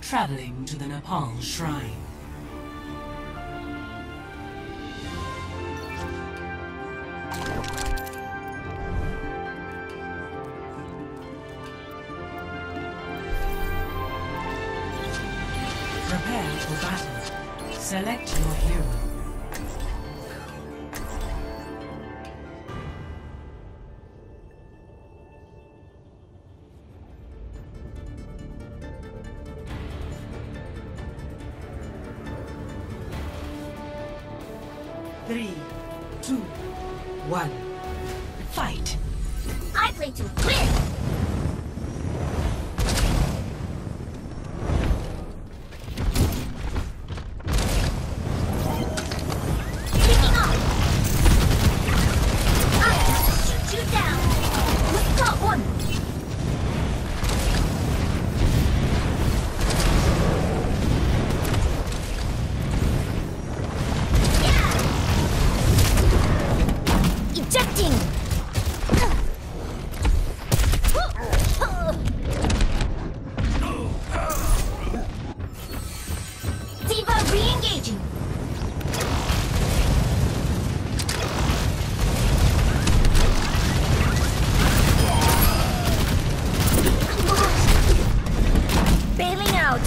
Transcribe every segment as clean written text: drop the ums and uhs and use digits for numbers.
Traveling to the Nepal Shrine. Prepare for battle. Select your hero. Three, two, one, fight! I play to win! Kicking off! I have to shoot you down! We've got one! Ejecting! Diva re-engaging! Bailing out!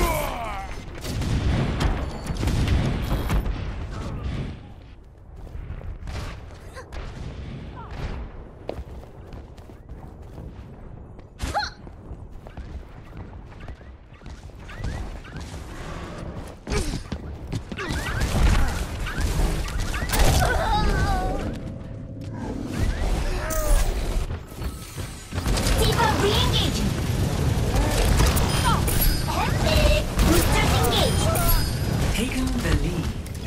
Re-engaging! Epic! Boosters engaged! Taken the lead.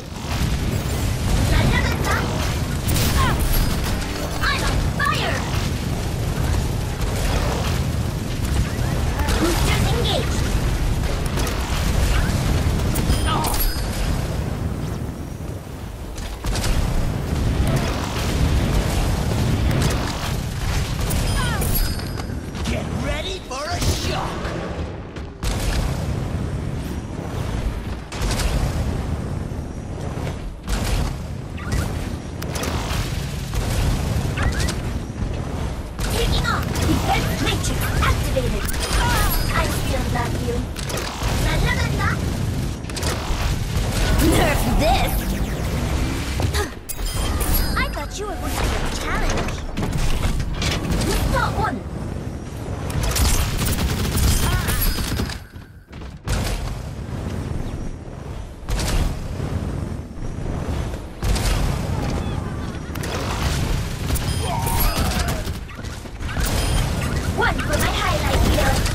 I'm on fire! Boosters engaged! Get ready for a shock! Taking off! Defense matrix activated! I still love you! Nerf this! I thought you were going to get a challenge! We've got one! One for my highlight reel.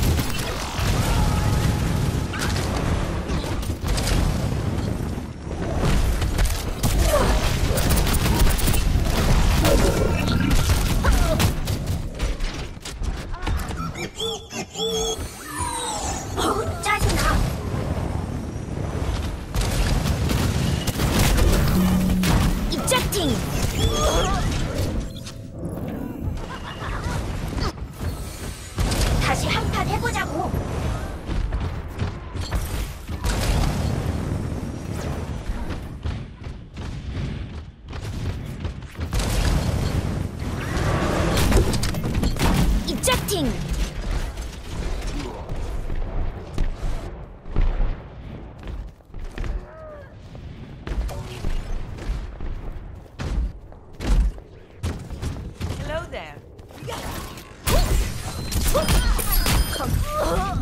Oh, 짜증나. Ejecting. 다시 한판 해보자고. Ejecting. Hello there. Come.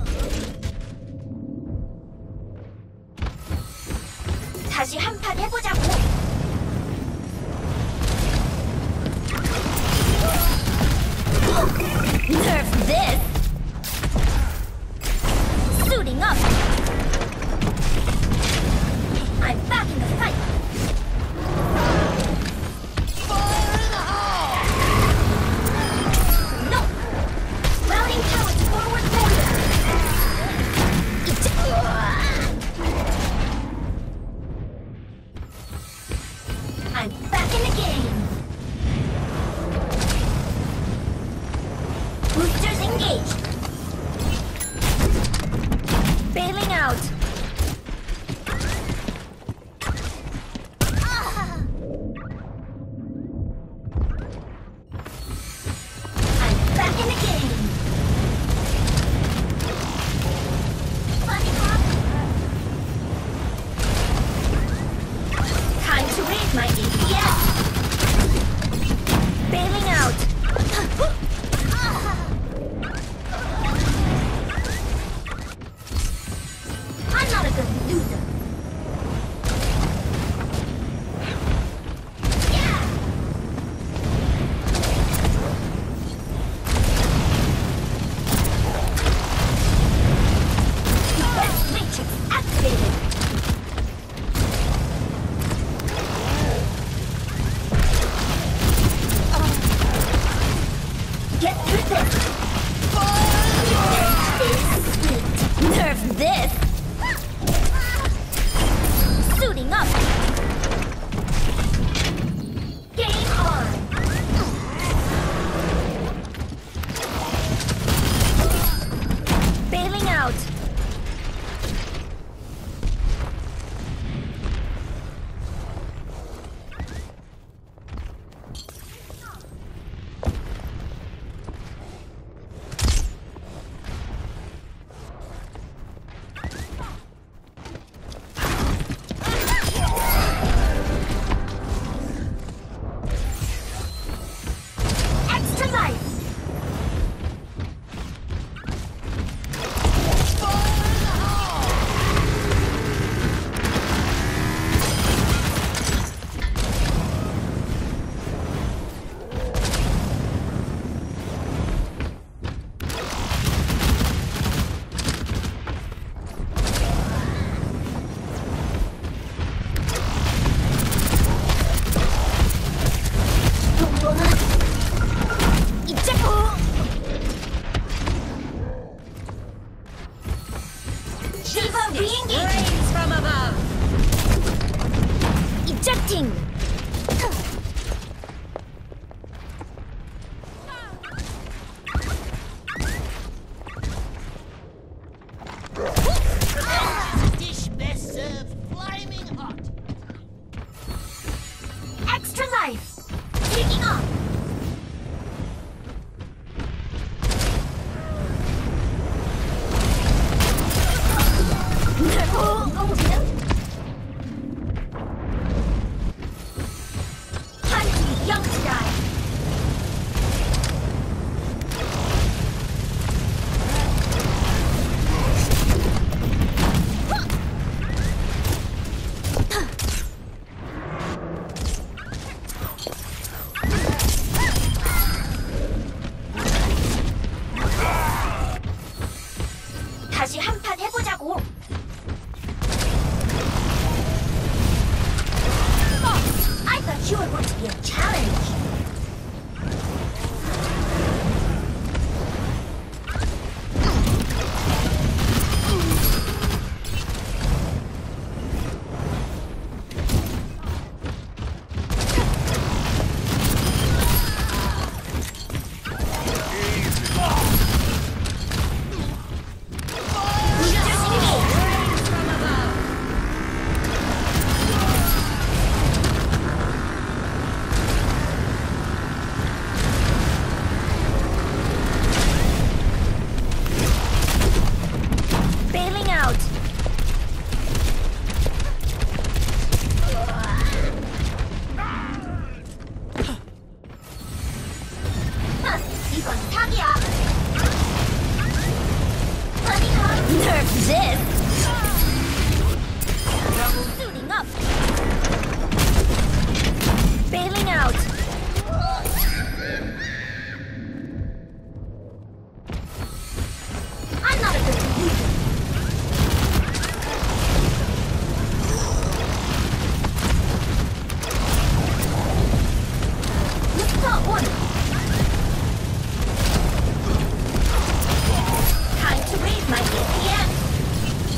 out! Extra life! Shiva re-engaging! Rains from above! Ejecting! Dish best served flaming hot! Extra life! Taking off! Time to be young to die! 다시 한판 해보자고! I thought you were going to be a challenge! Bailing out! 이건 사기야! Nerf this! Suiting up! Bailing out! I'm not a good loser! Time to raise my DPS!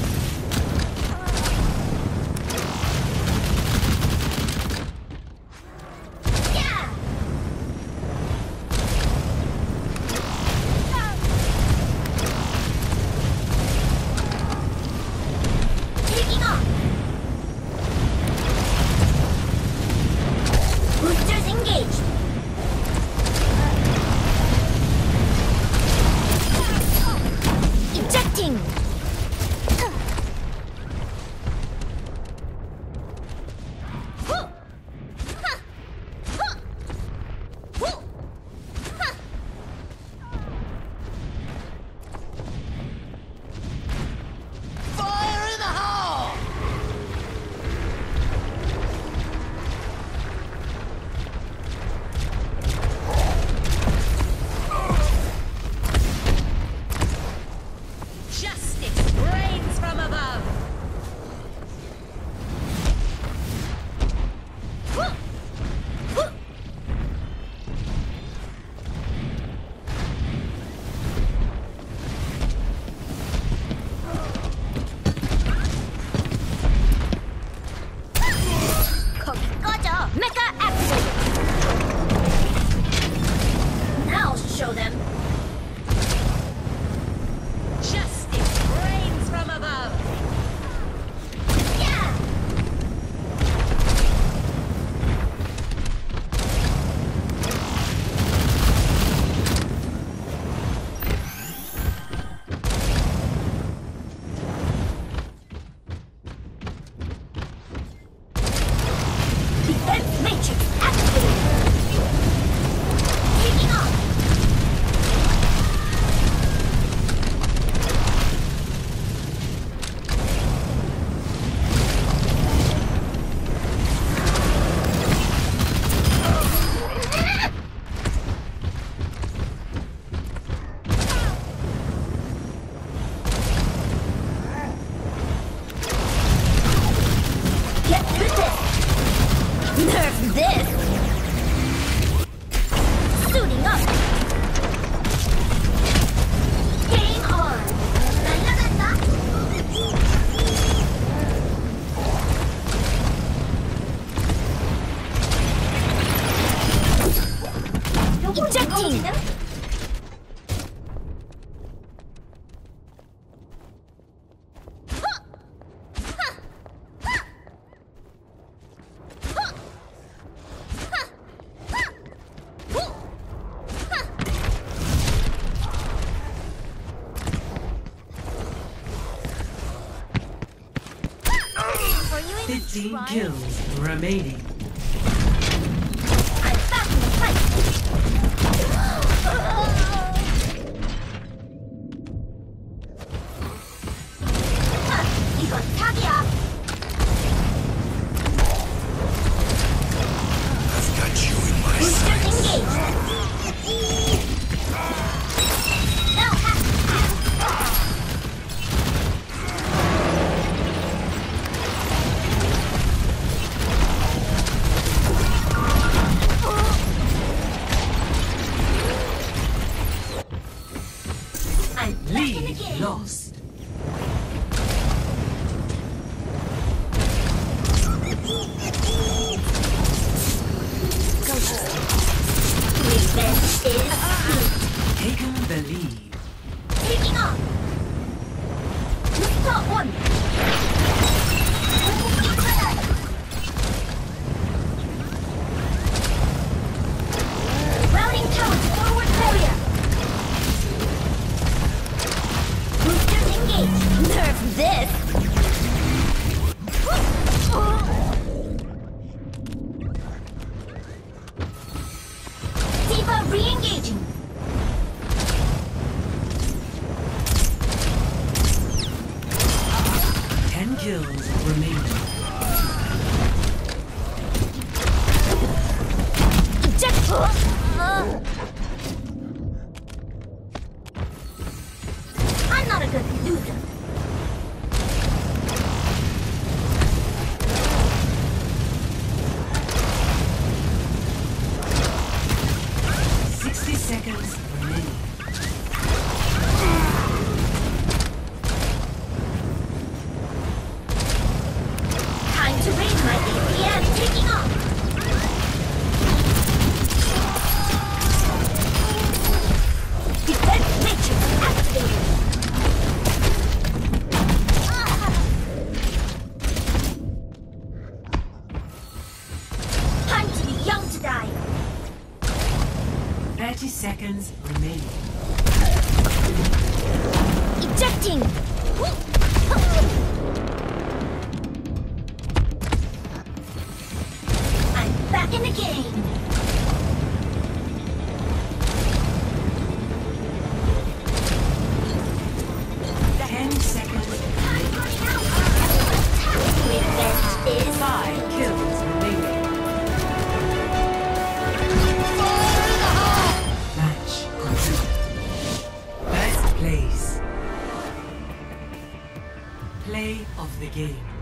this. Suiting up. Game on. Ejecting. Are you even 15 trying? kills remaining. I'm back in the fight. 이건 답이야. I've got you in my Booster sights. engaged. Now I'm back in the Lead game. lost. Revenge is sweet. Taken the lead. Taking off. Booster on. Routing towards forward barrier. Boosters engaged. Nerf this. D.Va re-engaging. Ten kills remaining. Eject. I'm not a good loser. Seconds remaining. Time to raise my APM. Taking off. Defense matrix activated. Time to be young to die. 30 seconds remaining. Ejecting. I'm back in the game. Revenge is 5 kills remaining. Match complete. First place. Play of the game.